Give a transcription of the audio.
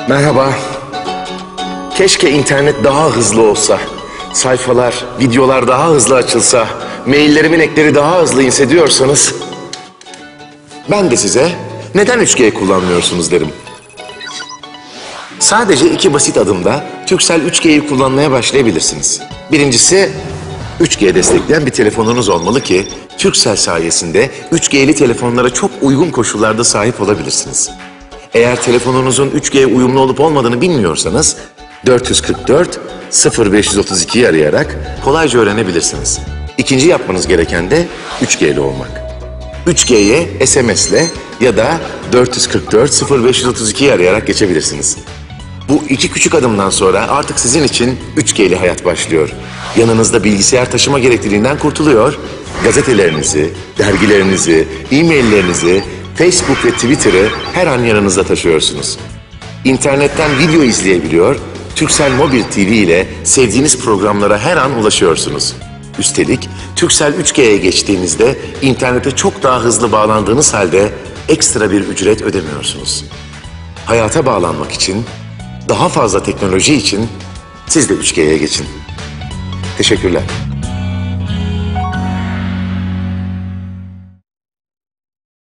Merhaba. Keşke internet daha hızlı olsa. Sayfalar, videolar daha hızlı açılsa. Maillerimin ekleri daha hızlı inse diyorsanız... ben de size neden 3G kullanmıyorsunuz derim. Sadece 2 basit adımda Turkcell 3G'yi kullanmaya başlayabilirsiniz. Birincisi 3G destekleyen bir telefonunuz olmalı ki Turkcell sayesinde 3G'li telefonlara çok uygun koşullarda sahip olabilirsiniz. Eğer telefonunuzun 3G uyumlu olup olmadığını bilmiyorsanız 444 0532'yi arayarak kolayca öğrenebilirsiniz. İkinci yapmanız gereken de 3G'li olmak. 3G'ye SMS'le ya da 444 0532'yi arayarak geçebilirsiniz. Bu 2 küçük adımdan sonra artık sizin için 3G'li hayat başlıyor. Yanınızda bilgisayar taşıma gerekliliğinden kurtuluyor, gazetelerinizi, dergilerinizi, e-maillerinizi, Facebook ve Twitter'ı her an yanınızda taşıyorsunuz. İnternetten video izleyebiliyor, Turkcell Mobil TV ile sevdiğiniz programlara her an ulaşıyorsunuz. Üstelik Turkcell 3G'ye geçtiğinizde internete çok daha hızlı bağlandığınız halde ekstra bir ücret ödemiyorsunuz. Hayata bağlanmak için, daha fazla teknoloji için siz de 3G'ye geçin. Teşekkürler.